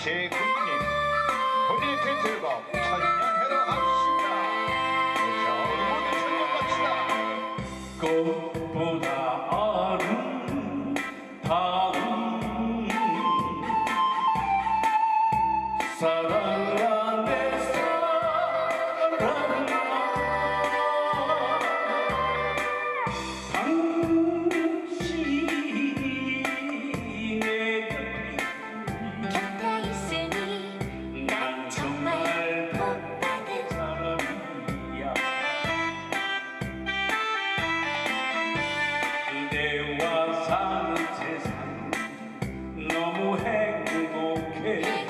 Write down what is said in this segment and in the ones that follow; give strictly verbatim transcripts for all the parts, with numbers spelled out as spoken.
제군님 본인의 타이틀곡 천년해로 합시다. 자 우리 모두 천년 갑시다. 꽃보다 아름다운 사랑아 내 사랑아 당신이 내 곁에 있으니 난 정말 복받은 사람이야. 그대와 사는 세상 너무 행복해.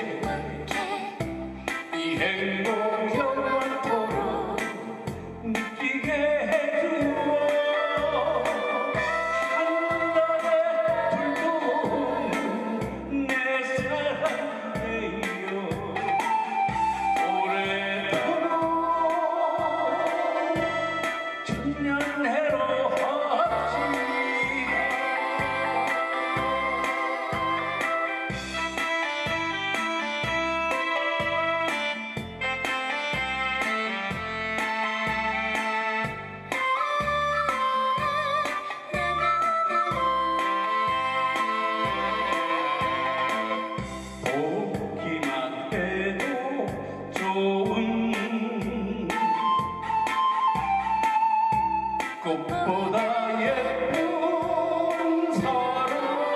이 행복 영원토록 느끼게 해주어 한낮의 불꽃 내 사랑해요. 오래도록 천년해로 합시다. 보기만 해도 좋은 꽃보다 예쁜 사람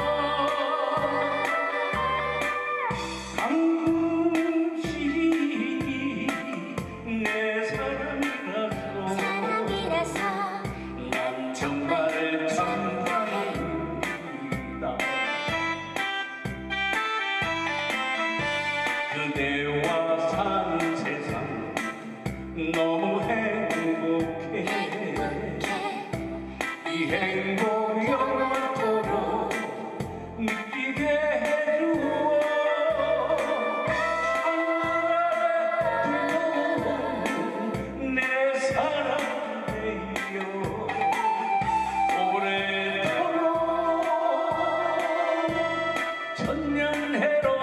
당신이 내 사랑이라서 사랑이라서 난 정말 감사합니다. 그대와 사는 세상 너무 행복해. 이 행복 영원토록 느끼게 해주어 하늘의 불꽃 내 사랑해요. 오래도록 천년해로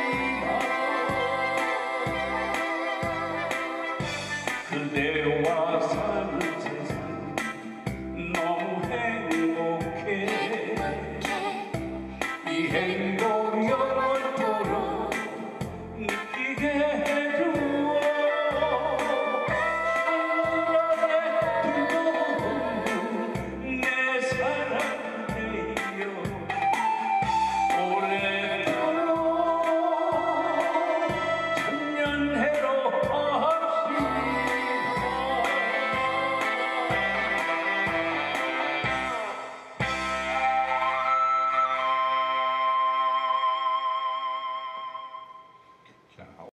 합시다. 그대와